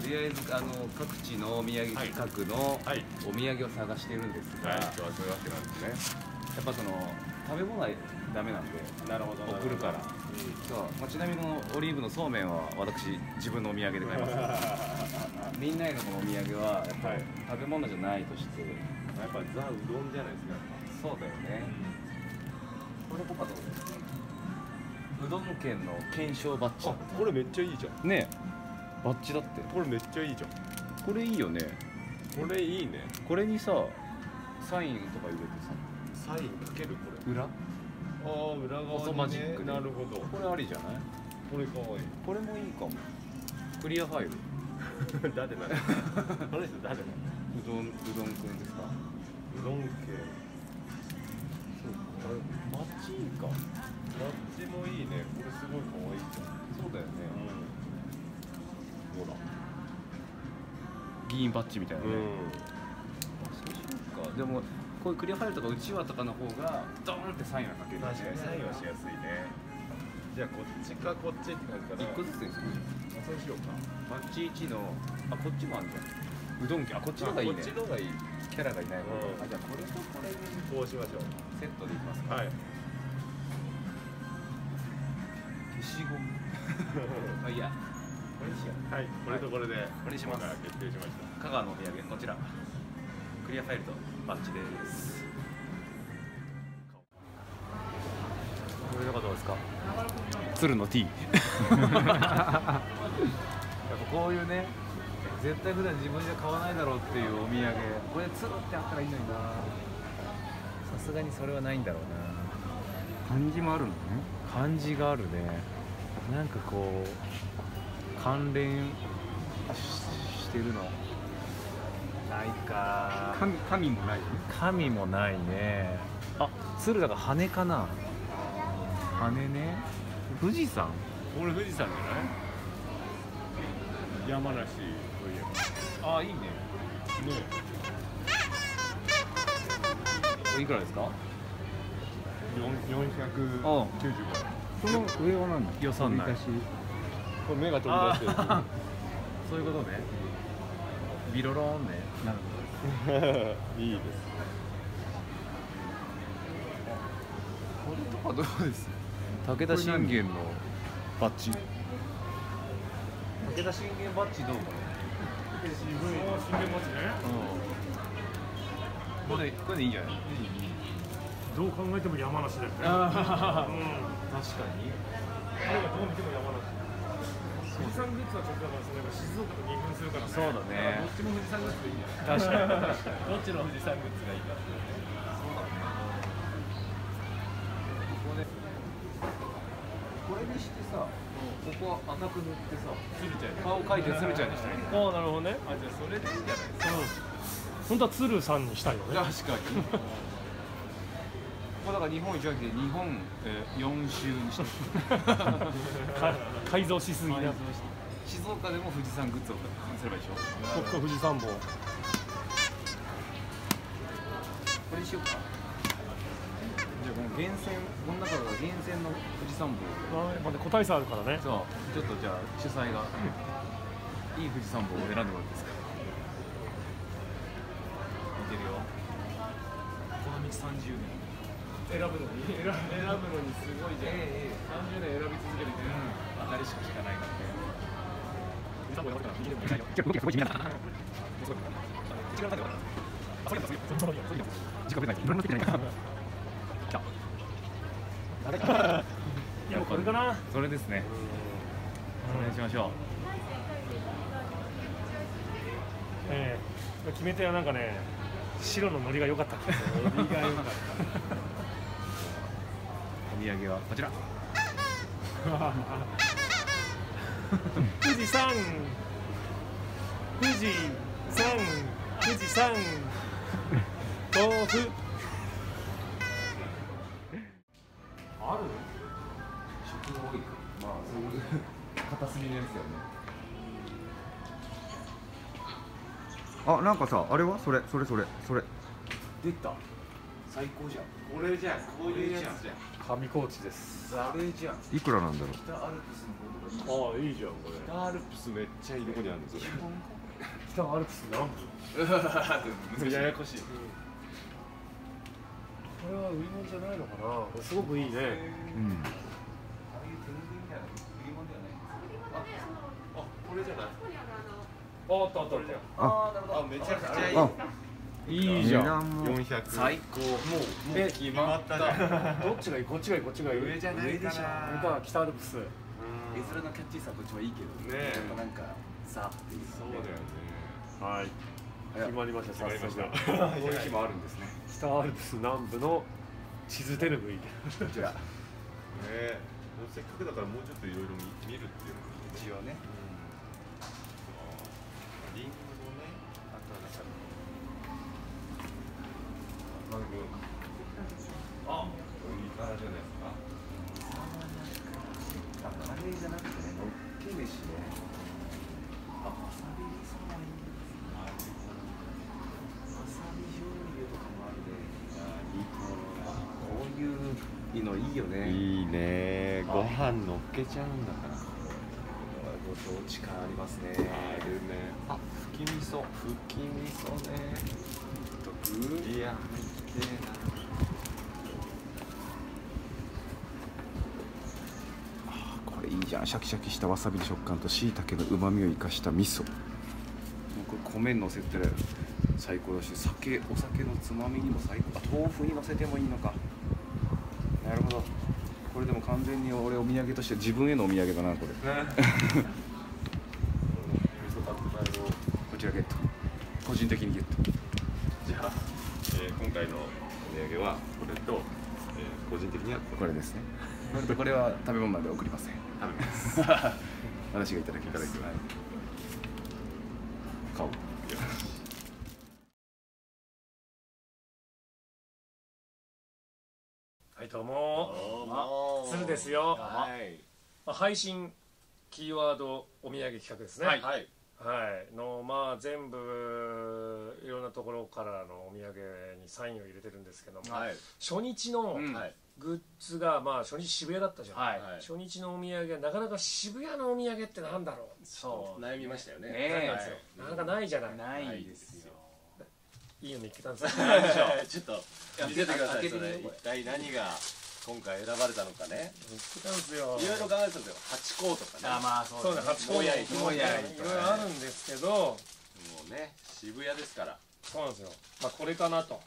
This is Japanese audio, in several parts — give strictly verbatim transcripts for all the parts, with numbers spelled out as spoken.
とりあえずあの各地のお土産企画のお土産を探してるんですが、 はい、今日はそういうわけなんですね。 やっぱその食べ物はダメなんで、 なるほど。 送るから。そう、まあ、ちなみにこのオリーブのそうめんは私自分のお土産で買います。みんなへのこのお土産はやっぱり食べ物じゃないとして、 やっぱりザうどんじゃないですか。 そうだよね。これ僕はどうですか。うどん県の懸賞バッジ。 あ、これめっちゃいいじゃん。 ねえ、バッジだって。 これめっちゃいいじゃん。 これいいよね。 これいいね。 これにさ、サインとか入れてさ、サインかけるこれ。 裏？ ああ、裏側にね。 細マジックね。 なるほど。 これありじゃない？ これかわいい。 これもいいかも。クリアファイル。 誰だね。この人誰だ。 うどんうどんくんですか？ うどん系。 そうか。バッジいいか。 バッジもいいね。これすごい可愛いじゃん。 そうだよね。 うん。ほら。 議員バッジみたいなね。 うん。 そうしようか。でもこういうクリアファイルとかうちわとかの方がドーンってサインが書ける。 確かにサインはしやすいね。じゃあこっちかこっちって感じかな。 一個ずつでする。 あ、そうしようか。 バッジいちのあこっちもあるじゃん。うどん家あこっちの方がいいね。 こっちの方がいい。 キャラがいない方が。 うんあじゃあこれとこれにこうしましょう。 セットでいきますか。 はい。 消しゴム。まあいいや。これにしよう。 はい。これとこれで、 これにします。 決定しました。 香川のお土産こちら。クリアファイルとバッジです。これとかどうですか。鶴の T。やっぱこういうね、絶対普段自分じゃ買わないだろうっていうお土産。これ鶴ってあったらいいのにな。さすがにそれはないんだろうな。漢字もあるのね。漢字があるね。なんかこう関連してるのないか。神神もない。神もないね。あ、鶴だから羽かな。羽ね。富士山。 これ富士山じゃない？山梨といえば。 あ、いいね。ね。いくらですか？ 四百九十五円。 この上は何だ？予算内。 これ目が飛び出してる。 そういうことね。ビロローンね。なるほど。いいです。 これとかどうです？武田信玄のバッジ。武田信玄バッジどうかな。 渋い。信玄バッジね。 うん。これこれでいいんじゃない？ どう考えても山梨だよね。 ああ、確かに。 あれがどう見ても山梨。富士山グッズはちょっとだからそれが静岡と二分するからね。 そうだね。 どっちも富士山グッズでいいんじゃない。 確かに確かに。どっちの富士山グッズがいいか。そうだね。ここでこれにしてさ、ここ赤く塗ってさ、鶴ちゃん顔描いて鶴ちゃんにしたらいいね。 ああ、なるほどね。 あ、じゃあそれでいいんじゃないですか。 本当は鶴さんにしたいよね。 確かに。ここだから日本一じゃなくて日本よん周にして改造しすぎな。 静岡でも富士山グッズをすればいいでしょ。 国家富士山坊。 これにしようか。じゃあこの厳選、この中から厳選の富士山坊。 まだ個体差あるからね。 そう、ちょっとじゃあ主催がいい富士山坊を選んでもらっていいですか。見てるよ。この道さんじゅうねん。 選ぶのに選ぶのにすごいじゃん。さんじゅうねん選び続けるって。 当たりしか聞かないからね。 富士山坊選ぶから右でもいいよ。 じゃあ動きがすごい地味なんだ。 一番なんだよ。あ、それだ。それだ。それだ。 時間出ない。いろんなつけてないから。来た。 誰か。いや、これかな。 それですね。それにしましょう。 ええ、決め手はなんかね、白のノリが良かった。 ノリが良かった。お土産はこちら。 富士山。富士山。富士山。豆腐。 ある？食が多いか。まあそういう片隅のやつだよね。あ、なんかさ、あれはそれそれそれそれ出た。最高じゃん。 これじゃん。こういうやつじゃん。 上高地です。 あれじゃん。 いくらなんだろう。 北アルプスの方とか。 ああ、いいじゃんこれ。 北アルプスめっちゃいいとこにあるんですよ。 北アルプス南部。ややこしい。これは売り物じゃないのかな。これすごくいいね。 うん。 ああいう手ぬぐいみたいな売り物ではないんですよ。 あ、これじゃない。 あったあったあった。 ああ、なるほど。 あ、めちゃくちゃいい。 あ、 いいじゃん。 よんひゃく。 最高。もうえ決まったじゃん。 どっちがいい？こっちがいい？こっちがいい？ 上じゃないかな。 上か北アルプス。 絵面のキャッチーさはこっちはいいけどねえやっぱなんかさっていうそうだよね。 はい。決まりました。 決まりました。 こういう日もあるんですね。 北アルプス南部の地図手ぬぐい。 こちらねえ、せっかくだからもうちょっといろいろ見るっていうのもいいね。 一応ね。 リンゴね。 あとはなんかマグロ。あ、いいからじゃないですか。 あ、カレーじゃなくてね、のっけ飯で、あ、わさび味噌もいいんですね。わさび醤油とかもあるね。いいこういうのいいよね。 いいね。ご飯乗っけちゃうんだから。 ご当地感ありますね。 あるね。あ、吹き味噌。吹き味噌ね。 特いや、入ってえな。 これいいじゃん。シャキシャキしたわさびの食感としいたけの旨味を生かした味噌。もうこれ米乗せてる最高だし、酒お酒のつまみにも最高。あ、豆腐に乗せてもいいのか。なるほど。これでも完全に俺お土産として自分へのお土産だなこれ。こちらゲット。個人的にゲット。 じゃあ、えー今回のお土産はこれと、えー個人的にはこれ。 これですね。これとこれは食べ物なんで送りません。 食べます。 私がいただきます。 いただきますはい買おう。 はい、どうも。鶴ですよ。 はい。 まあ配信キーワードお土産企画ですね。 はい。はい。 はい、のまあ全部いろんなところからのお土産にサインを入れてるんですけども、 はい。 初日のうんはい。 グッズがまあ初日渋谷だったじゃん、 はい初日のお土産がなかなか渋谷のお土産ってなんだろうそう。 悩みましたよね。 ねえなんですよ、なかなかないじゃない、 ないですよ。 いいの見つけたんですよちょっと見せてください。それ一体何が今回選ばれたのかね。 見つけたんですよ。 いろいろ考えてたんですよ。ハチ公とかね。 あ、まあそそううだね。 だ八甲もやいいろいろあるんですけど、 もうね、渋谷ですから。はそうなんですよ、まあこれかなと。 い。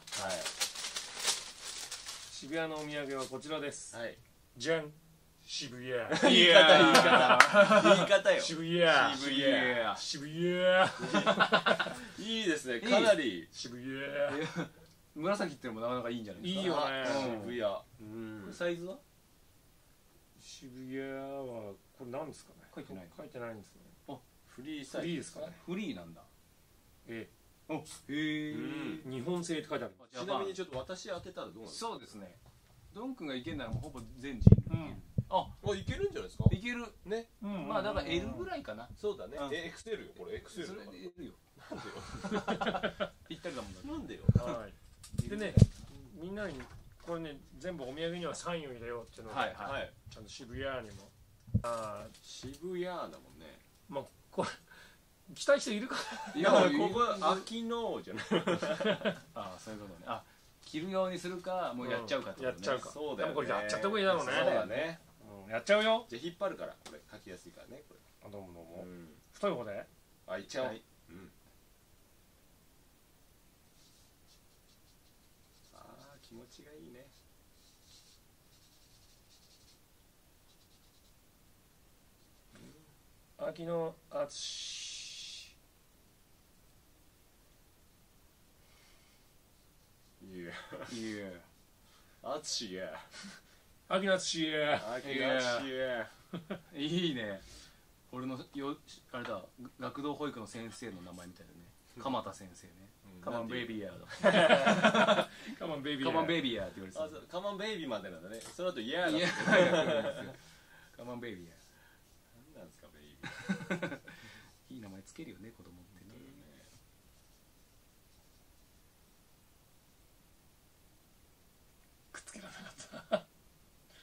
渋谷のお土産はこちらです、 はい。 じゃん、渋谷。 言い方言い方言い方よ。 渋谷渋谷。 渋谷いいですね。かなり渋谷紫ってのもなかなかいいんじゃないですか。 いいよね。 渋谷。うん。 サイズは渋谷はこれ何ですかね。 書いてない書いてないんですね。 フリーサイズフリーですかね。 フリーなんだ。 えお、へえ。 うん。 え、日本製って書いてある。 ちなみにちょっと私当てたらどうなんですか。 そうですね。ドン君がいけるならもうほぼ全人類いける。あ、 あ、いけるんじゃないですか。 いける。 ね。 うんまあだから L ぐらいかな。 そうだねうん。 え、エクセルよ。これエクセルそだかれで L よ。 ら。 ぴったりだもんだって。 なんでよ。 はい。でね、みんなにこれね全部お土産にはサインを入れようっていうのが、 はいはい。 はい。 ちゃんと渋谷にも。ああ、 渋谷だもんね。 まあこれ期待しているかいいや、ここは秋のじゃない。 ああ、そういうことね。あ、着るようにするかもうやっちゃうかってことね。 やっちゃうか。 そうだよね。 でもこれやっちゃった方がいいだろうね。 そうだね。 うん、やっちゃうよ。 じゃあ引っ張るから、これ書きやすいからね、これ。 あ、どうもどうも。 ん。 太い方で。 あ、いっちゃおう。 はいうん。ああ、気持ちがいいね。 秋の淳。 いや。 いや。 あつしや。 秋の淳。 秋あつしや。 いいね。俺のよあれだ学童保育の先生の名前みたいだね。鎌田先生ね。カマンベイビーヤーだ。 カモンベイビー。 カマンベイビーヤーって言われてた。 あ、そう、カマンベイビーまでなんだね。その後、イヤーだ。 いや、カマンベイビーヤ何なんですか、ベイビー。 ー。いい名前つけるよね子供ってね。 くっつけられなかった。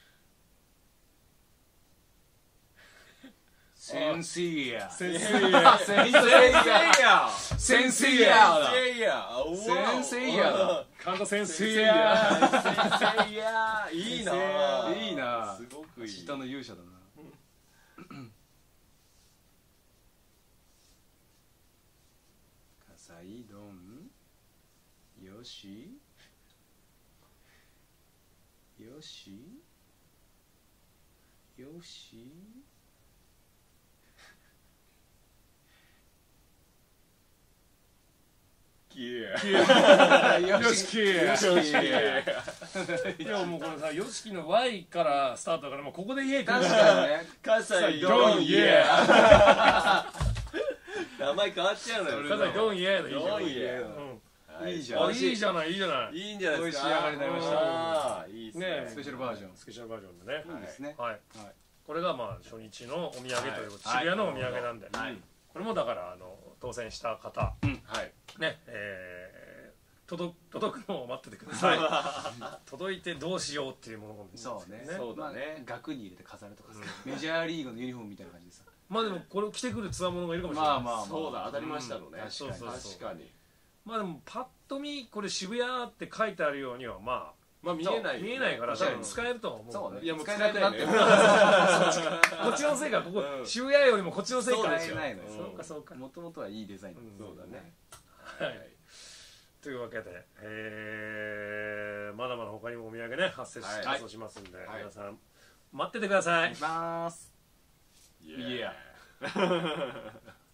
ンセイヤ先生や先生や先生やだ先生や先生やだ神田先生先や先生やいいないいなすごくいい下の勇者だな笠井ドンよしよしよしよしきよしいやもうこれさ、ヨシキの Y からスタートだから、もうここでイエーイ来る確かにね笠井ドンイエ名前変わっちゃうのよー笠井ドンイエーでいいじゃん。 ドンイエうんいいじゃんあ、いいじゃない、いいじゃない。 いいんじゃないですか美味しい上がりになりましたあーいいですねねスペシャルバージョンスペシャルバージョンでね。 いいですねはい。 はいこれがまあ初日のお土産ということで、 はい渋谷のお土産なんで、 はいこれもだからあの当選した方、 はいね、えー、届届くのを待っててください。届いてどうしようっていうものなんですよそうねそうだねまあ額に入れて飾るとかさメジャーリーグのユニフォームみたいな感じでさまあでもこれを着てくるつわものがいるかもしれない。 まあまあまあそうだ当たりましたのねうんそうそうそう確かにまあでもパッと見これ渋谷って書いてあるようにはままあ見えないあ見えないから多分使えるとは思う。 そうねいやもう使えなくなってもこっちのせいか、ここうん渋谷よりもこっちのせいか。 そうでしょ使えないのよそうかそうか。 もともとはいいデザインうんそうだねはい。というわけで、えー、まだまだ他にもお土産ね発生し,、 はい発送しますんで、 はい皆さん待っててください。 いきますいいやや